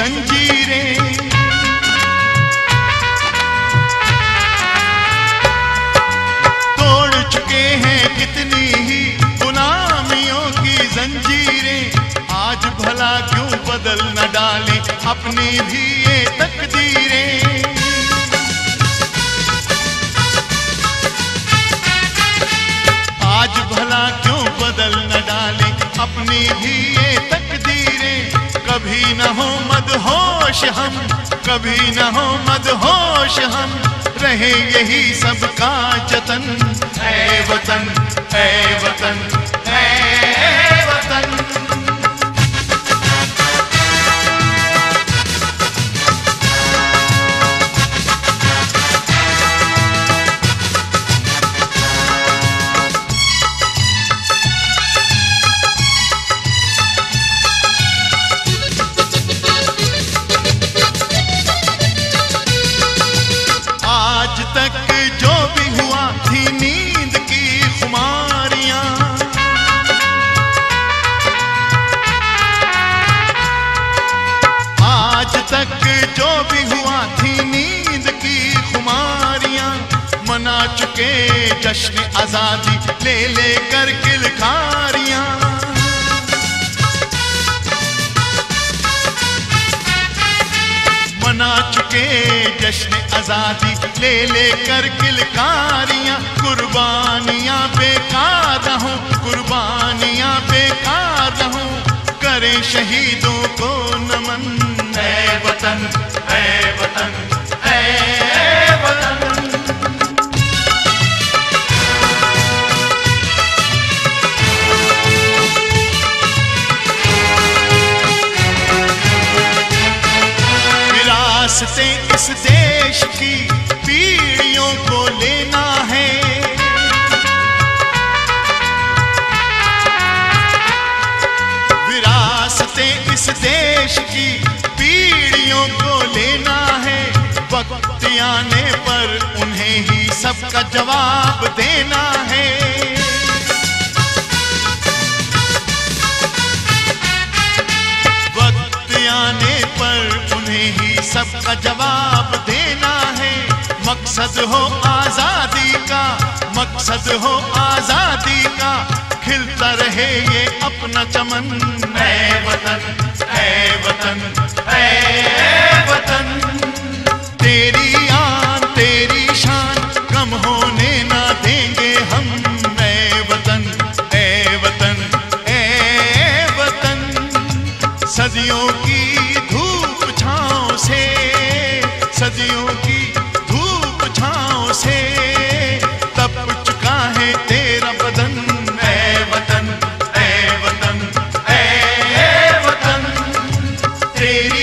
जंजीरें, तोड़ चुके हैं कितनी ही गुलामियों की जंजीरें। आज भला क्यों बदल न डालें अपनी भी ये तकदीरें। आज भला क्यों बदल न डालें अपनी भी ये तकदीरें। कभी न हो मदहोश हम, कभी न हो मदहोश हम, रहे यही सबका जतन। ऐ वतन, ऐ वतन, ऐ वतन। आज तक जो भी हुआ थी नींद की खुमारियां, आज तक जो भी हुआ थी नींद की खुमारियां। मना चुके जश्न आजादी ले लेकर किलकारियां। मना चुके जश्न आजादी ले लेकर किलकारियां। कुर्बानियां बेकार न हो, कुर्बानियां बेकार न हो, करें शहीदों को नमन। ऐ वतन, ऐ वतन, ऐ वतन। विरासते इस देश की पीढ़ियों को लेना है। विरासते इस देश की पीढ़ियों को लेना है। वक्त आने पर उन्हें ही सबका जवाब देना है। वक्त आने पर उन्हें ही सबका जवाब देना है। मकसद हो आजादी का, मकसद हो आजादी का, खिलता रहे ये अपना चमन। ऐ वतन, ऐ वतन, ऐ वतन। तेरी आन तेरी शान कम होने ना देंगे हम। ऐ वतन, ऐ वतन, ऐ वतन। सदियों की धूप छाँव से, सदियों की धूप छाँव से तप चुका है तेरा बदन। ऐ वतन, ऐ वतन, ऐ वतन। तेरी